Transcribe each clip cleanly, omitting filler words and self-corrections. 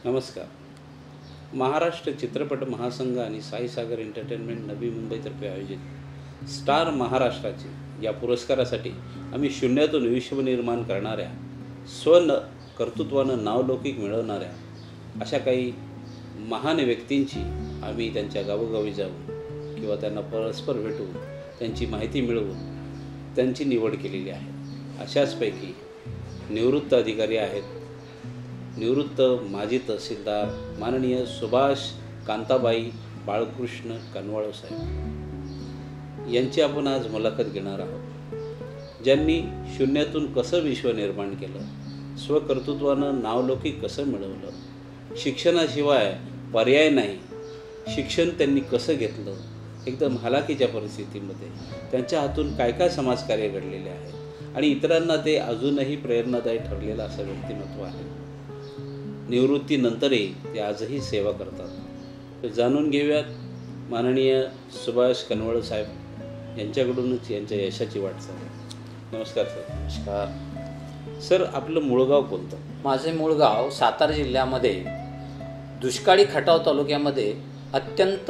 नमस्कार. महाराष्ट्र चित्रपट महासंघ आणि साईसागर एंटरटेनमेंट नवी मुंबईतर्फे आयोजित स्टार महाराष्ट्राचे या पुरस्कारासाठी आम्ही शून्यातून विश्व निर्माण करणाऱ्या कर्तृत्वानं नावलौकिक मिळवणाऱ्या अशा काही महान व्यक्तींची आम्ही त्यांच्या गावोगावी जाऊन किंवा त्यांना परस्पर भेटून त्यांची माहिती मिळवून त्यांची निवड केलेली आहे. अशाचपैकी निवृत्त अधिकारी आहेत निवृत्त माजी तहसीलदार माननीय सुभाष कांताबाई बाळकृष्ण कनवाळू साहेब यांची आपण आज मुलाखत घेणार आहोत. ज्यांनी शून्यातून कसं विश्व निर्माण केलं, स्वकर्तृत्वानं नावलौकिक कसं मिळवलं, शिक्षणाशिवाय पर्याय नाही, शिक्षण त्यांनी कसं घेतलं, एकदम हलाखीच्या परिस्थितीमध्ये त्यांच्या हातून काय काय समाजकार्य घडलेले आहे आणि इतरांना ते अजूनही प्रेरणादायी ठरलेलं असं व्यक्तिमत्व आहे. निवृत्तीनंतरही ते आजही सेवा करतात. तर जाणून घेऊयात माननीय सुभाष कनवाळू साहेब यांच्याकडूनच यांच्या यशाची वाटचाल. नमस्कार सर. नमस्कार सर, आपलं मूळ गाव कोणतं? माझे मूळ गाव सातारा जिल्ह्यामध्ये दुष्काळी खटाव तालुक्यामध्ये अत्यंत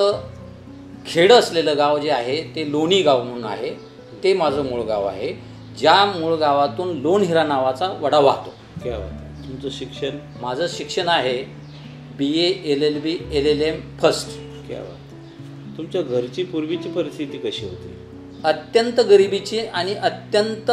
खेड असलेलं गाव जे आहे ते लोणी गाव म्हणून आहे. ते माझं मूळ गाव आहे. ज्या मूळ गावातून लोणहिरा नावाचा वडा वाहतो. क्या बात आहे. तुमचं शिक्षण? माझं शिक्षण आहे BA LLB LLM फर्स्ट. क्या बात आहे. तुमच्या घरची पूर्वीची परिस्थिती कशी होती? अत्यंत गरिबीची आणि अत्यंत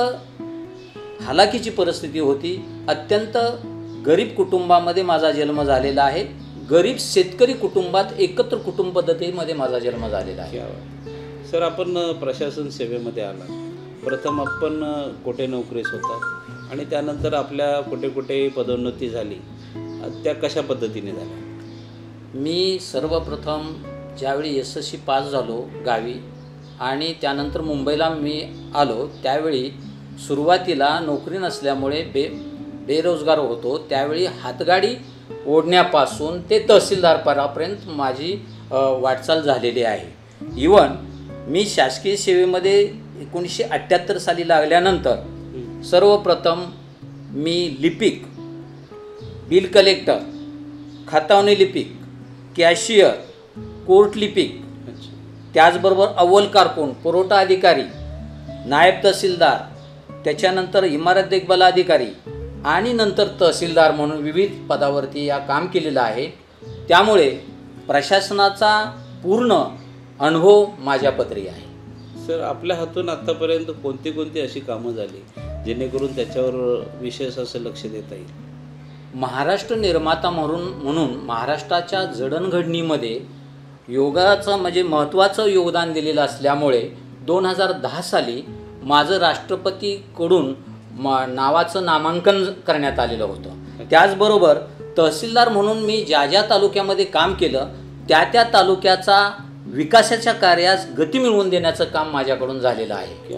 हालाकीची परिस्थिती होती. अत्यंत गरीब कुटुंबामध्ये माझा जन्म झालेला आहे. गरीब शेतकरी कुटुंबात एकत्र कुटुंब पद्धतीमध्ये माझा जन्म झालेला आहे. क्या बात आहे. सर, आपण प्रशासन सेवेमध्ये आला. प्रथम आपण कुठे नोकरीस होता आणि त्यानंतर आपल्या कुठे कुठे पदोन्नती झाली, त्या कशा पद्धतीने झाल्या? मी सर्वप्रथम ज्यावेळी SSC पास झालो गावी आणि त्यानंतर मुंबईला मी आलो, त्यावेळी सुरुवातीला नोकरी नसल्यामुळे बेरोजगार होतो. त्यावेळी हातगाडी ओढण्यापासून ते तहसीलदारपदापर्यंत माझी वाटचाल झालेली आहे. इवन मी शासकीय सेवेमध्ये 1978 साली लागल्यानंतर सर्वप्रथम मी लिपिक, बिल कलेक्टर, खतावणी लिपिक, कॅशियर, कोर्ट लिपिक, त्याचबरोबर अव्वल कारकून, पुरवठा अधिकारी, नायब तहसीलदार, त्याच्यानंतर इमारत देखभाल अधिकारी आणि नंतर तहसीलदार म्हणून विविध पदावरती या काम केलेलं आहे. त्यामुळे प्रशासनाचा पूर्ण अनुभव माझ्या पदरी आहे. सर, आपल्या हातून आत्तापर्यंत कोणती कोणती अशी कामं झाली जेणेकरून त्याच्यावर विशेष असं लक्ष देता येईल? महाराष्ट्र निर्माता म्हणून महाराष्ट्राच्या जडणघडणीमध्ये योगाचं म्हणजे महत्त्वाचं योगदान दिलेलं असल्यामुळे 2010 साली माझं राष्ट्रपतीकडून नावाचं नामांकन करण्यात आलेलं होतं. त्याचबरोबर तहसीलदार म्हणून मी ज्या ज्या तालुक्यामध्ये काम केलं त्या तालुक्याचा विकासाच्या कार्यास गती मिळवून देण्याचं काम माझ्याकडून झालेलं आहे.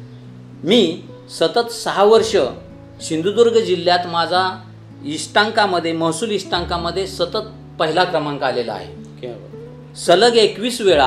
मी सतत 6 वर्ष सिंधुदुर्ग जिल्ह्यात माझा इष्टांकामध्ये, महसूल इष्टांकामध्ये सतत पहिला क्रमांक आलेला आहे. सलग 21 वेळा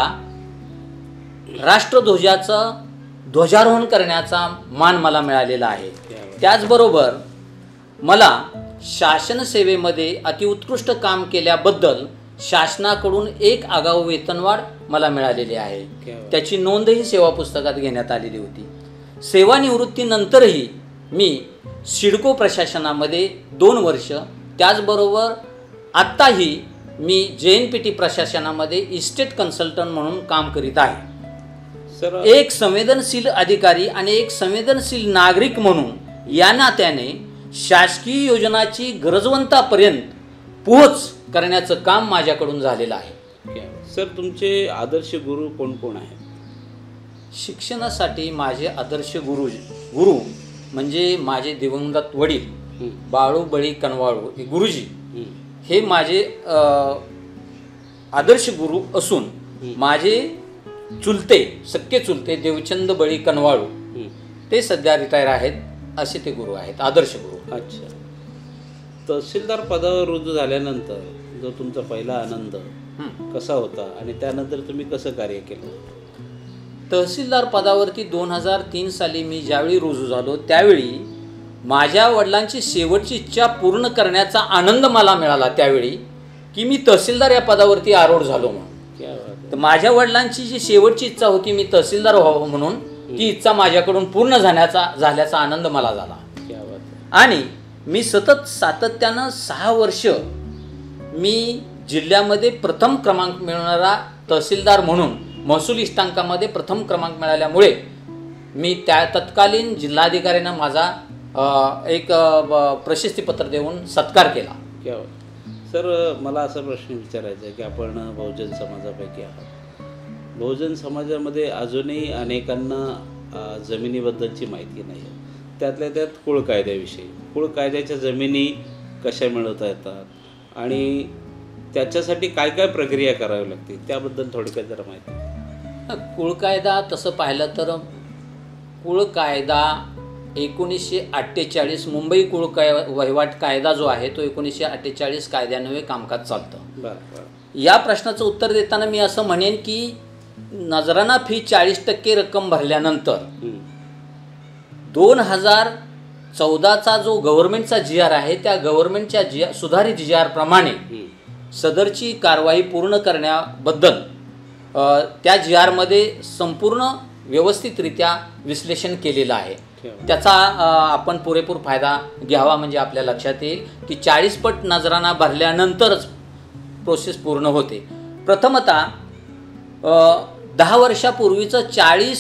राष्ट्रध्वजाचं ध्वजारोहण करण्याचा मान मला मिळालेला आहे. त्याचबरोबर मला शासन सेवेमध्ये अतिउत्कृष्ट काम केल्याबद्दल शासनाकडून 1 आगाऊ वेतनवाढ मला मिळालेली आहे. त्याची नोंदही सेवा पुस्तकात घेण्यात आलेली होती. सेवानिवृत्तीनंतरही मी सिडको प्रशासनामध्ये 2 वर्ष, त्याचबरोबर आत्ताही मी JNPT प्रशासनामध्ये इस्टेट कन्सल्टंट म्हणून काम करीत आहे. सर, एक संवेदनशील अधिकारी आणि एक संवेदनशील नागरिक म्हणून या नात्याने शासकीय योजनाची गरजवंतापर्यंत पोहोच करण्याचं काम माझ्याकडून झालेलं आहे. सर, तुमचे आदर्श गुरु कोण कोण आहेत? शिक्षणासाठी माझे आदर्श गुरु म्हणजे माझे दिवंगत वडील बाळू बळी कनवाळू गुरुजी हे माझे आदर्श गुरु असून माझे सख्खे चुलते देवचंद बळी कनवाळू ते सध्या रिटायर आहेत. असे ते गुरु आहेत, आदर्श गुरु. अच्छा. तहसीलदार पदावर रुजू झाल्यानंतर जो तुमचा पहिला आनंद कसा होता आणि त्यानंतर तुम्ही कसं कार्य केलं? तहसीलदार पदावरती 2003 साली मी ज्यावेळी रुजू झालो त्यावेळी माझ्या वडिलांची शेवटची इच्छा पूर्ण करण्याचा आनंद मला मिळाला त्यावेळी, की मी तहसीलदार या पदावरती आरूढ झालो म्हणून. क्या बात आहे. तर माझ्या वडिलांची जी शेवटची इच्छा होती मी तहसीलदार व्हावं म्हणून, ती इच्छा माझ्याकडून पूर्ण झाल्याचा आनंद मला झाला. क्या बात आहे. आणि मी सतत सातत्यानं 6 वर्ष मी जिल्ह्यामध्ये प्रथम क्रमांक मिळवणारा तहसीलदार म्हणून महसूल इष्टांकामध्ये प्रथम क्रमांक मिळाल्यामुळे मी त्या तत्कालीन जिल्हाधिकाऱ्यांना माझा एक प्रशस्तीपत्र देऊन सत्कार केला. क्या बात. सर, मला असा प्रश्न विचारायचा आहे की आपण बहुजन समाजापैकी आहात. बहुजन समाजामध्ये अजूनही अनेकांना जमिनीबद्दलची माहिती नाही आहे. त्यातल्या त्यात कुळ कायद्याविषयी, कुळ कायद्याच्या जमिनी कशा मिळवता येतात आणि त्याच्यासाठी काय काय प्रक्रिया करावी लागते त्याबद्दल थोडक्यात जरा माहिती. कुळ कायदा तसं पाहिलं तर कुळ कायदा 1948 मुंबई कुळ वहिवाट कायदा जो आहे तो 1948 कायद्यान्वये कामकाज चालतं. बरं. या प्रश्नाचं उत्तर देताना मी असं म्हणेन की नजराना फी 40% रक्कम भरल्यानंतर 2014चा जो गव्हर्नमेंटचा GR आहे त्या गव्हर्नमेंटच्या सुधारित GR प्रमाणे सदरची कारवाई पूर्ण करण्याबद्दल त्या GR मध्ये संपूर्ण व्यवस्थितरित्या विश्लेषण केलेलं आहे. त्याचा आपण पुरेपूर फायदा घ्यावा म्हणजे आपल्या लक्षात येईल की 40 पट नजराना भरल्यानंतरच प्रोसेस पूर्ण होते. प्रथमतः 10 वर्षापूर्वीचं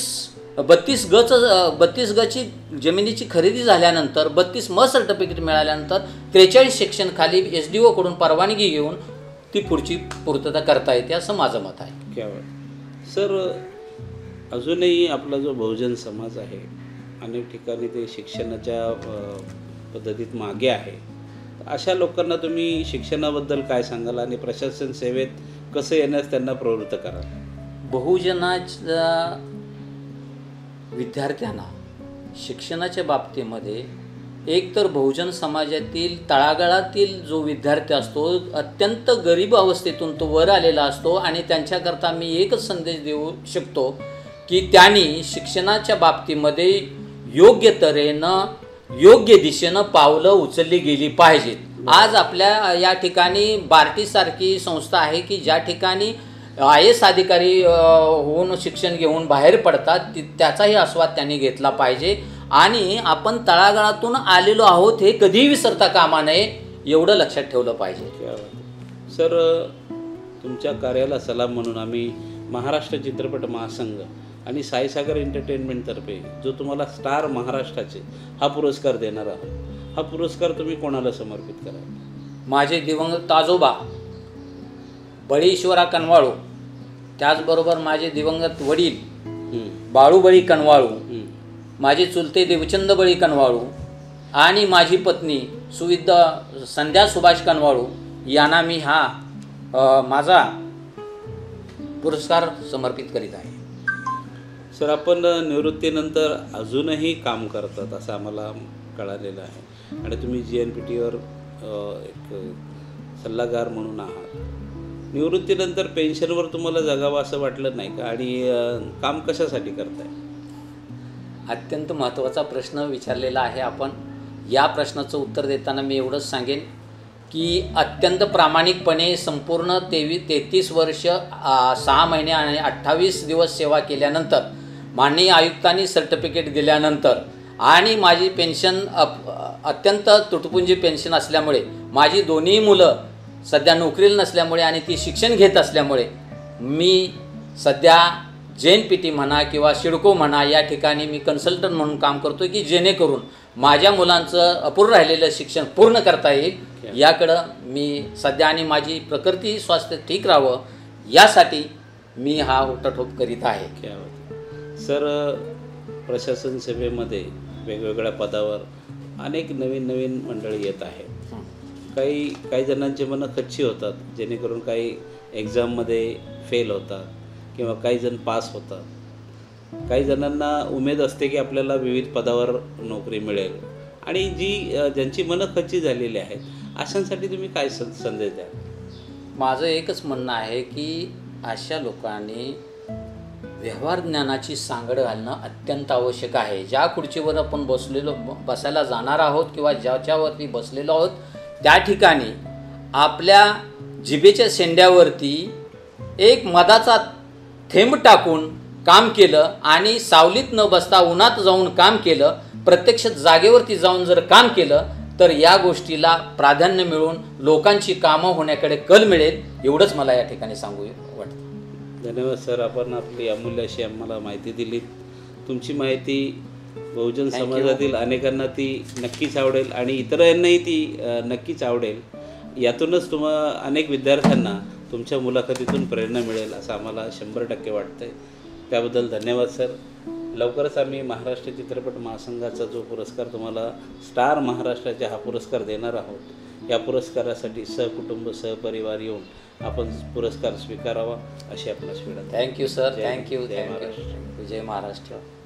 32 गची जमिनीची खरेदी झाल्यानंतर 32 म सर्टिफिकेट मिळाल्यानंतर 43 सेक्शन खाली SDO कडून परवानगी घेऊन ती पुढची पूर्तता करता येते असं माझं मत आहे. क्या सर, अजूनही आपला जो बहुजन समाज आहे अनेक ठिकाणी ते शिक्षणाच्या पद्धतीत मागे आहे. अशा लोकांना तुम्ही शिक्षणाबद्दल काय सांगाल आणि प्रशासन सेवेत कसं येण्यास त्यांना प्रवृत्त कराल? बहुजनाच्या विद्यार्थ्यांना शिक्षणाच्या बाबतीमध्ये एक तर बहुजन समाजातील तळागाळातील जो विद्यार्थी असतो अत्यंत गरीब अवस्थेतून तो वर आलेला असतो आणि त्यांच्याकरता मी एकच संदेश देऊ शकतो की त्यांनी शिक्षणाच्या बाबतीमध्ये योग्य तऱ्हेनं योग्य दिशेनं पावलं उचलली गेली पाहिजेत. आज आपल्या या ठिकाणी बार्टीसारखी संस्था आहे की ज्या ठिकाणी IAS अधिकारी होऊन शिक्षण घेऊन बाहेर पडतात, त्याचाही आस्वाद त्यांनी घेतला पाहिजे. आणि आपण तळागाळातून आलेलो आहोत हे कधीही विसरता कामा नये एवढं लक्षात ठेवलं पाहिजे. सर, तुमच्या कार्याला सलाम म्हणून आम्ही महाराष्ट्र चित्रपट महासंघ आणि साईसागर एंटरटेनमेंटतर्फे जो तुम्हाला स्टार महाराष्ट्राचे हा पुरस्कार देणार आहोत. हा पुरस्कार तुम्ही कोणाला समर्पित कराल? माझे दिवंगत आजोबा बळीश्वरा कनवाळू, त्याचबरोबर माझे दिवंगत वडील बाळूबळी कनवाळू, माझे चुलते देवचंद बळी कनवाळू आणि माझी पत्नी सुविद्या संध्या सुभाष कनवाळू यांना मी हा माझा पुरस्कार समर्पित करीत आहे. सर, आपण निवृत्तीनंतर अजूनही काम करतात असं आम्हाला कळालेलं आहे आणि तुम्ही GNPTवर एक सल्लागार म्हणून आहात. निवृत्तीनंतर पेन्शनवर तुम्हाला जगावं असं वाटलं नाही का आणि काम कशासाठी करताय? अत्यंत महत्त्वाचा प्रश्न विचारलेला आहे आपण. या प्रश्नाचं उत्तर देताना मी एवढंच सांगेन की अत्यंत प्रामाणिकपणे संपूर्ण 33 वर्ष 6 महिने आणि 28 दिवस सेवा केल्यानंतर माननीय आयुक्तांनी सर्टिफिकेट दिल्यानंतर आणि माझी पेन्शन अत्यंत तुटपुंजी पेन्शन असल्यामुळे माझी दोन्ही मुलं सध्या नोकरीला नसल्यामुळे आणि ती शिक्षण घेत असल्यामुळे मी सध्या JNPT म्हणा किंवा सिडको म्हणा या ठिकाणी मी कन्सल्टंट म्हणून काम करतो की जेणेकरून माझ्या मुलांचं अपूर्ण राहिलेलं शिक्षण पूर्ण करता येईल याकडं मी सध्या आणि माझी प्रकृती स्वास्थ्य ठीक राहावं यासाठी मी हा उठाठोप करीत आहे. सर, प्रशासन सेवेमध्ये वेगवेगळ्या पदावर अनेक नवीन मंडळी येत आहेत. काही जणांची मनं कच्ची होतात जेणेकरून काही एक्झाममध्ये फेल होतात किंवा काही जण पास होतात. काही जणांना उमेद असते की आपल्याला विविध पदावर नोकरी मिळेल आणि ज्यांची मनं कच्ची झालेली आहेत अशांसाठी तुम्ही काय संदेश द्याल? माझं एकच म्हणणं आहे की अशा लोकांनी व्यवहार ज्ञानाची सांगड घालणं अत्यंत आवश्यक आहे. ज्या खुर्चीवर आपण बसायला जाणार आहोत किंवा ज्याच्यावरती बसलेलो आहोत त्या ठिकाणी आपल्या जिभेच्या शेंड्यावरती एक मधाचा थेंब टाकून काम केलं आणि सावलीत न बसता उन्हात जाऊन काम केलं, प्रत्यक्ष जागेवरती जाऊन जर काम केलं तर या गोष्टीला प्राधान्य मिळून लोकांची कामं होण्याकडे कल मिळेल, एवढंच मला या ठिकाणी सांगू वाटतं. धन्यवाद सर, आपण आपली अमूल्य अशी आम्हाला माहिती दिलीत. तुमची माहिती बहुजन समाजातील अनेकांना ती नक्कीच आवडेल आणि इतरांनाही ती नक्कीच आवडेल. यातूनच अनेक विद्यार्थ्यांना तुमच्या मुलाखतीतून प्रेरणा मिळेल असं आम्हाला 100% वाटतं आहे. त्याबद्दल धन्यवाद सर. लवकरच आम्ही महाराष्ट्र चित्रपट महासंघाचा जो पुरस्कार तुम्हाला स्टार महाराष्ट्राचे हा पुरस्कार देणार आहोत. या पुरस्कारासाठी सहकुटुंब सहपरिवार येऊन आपण पुरस्कार स्वीकारावा अशी आपणास विनंती. Thank you sir, thank you. जय महाराष्ट्र. जय महाराष्ट्र.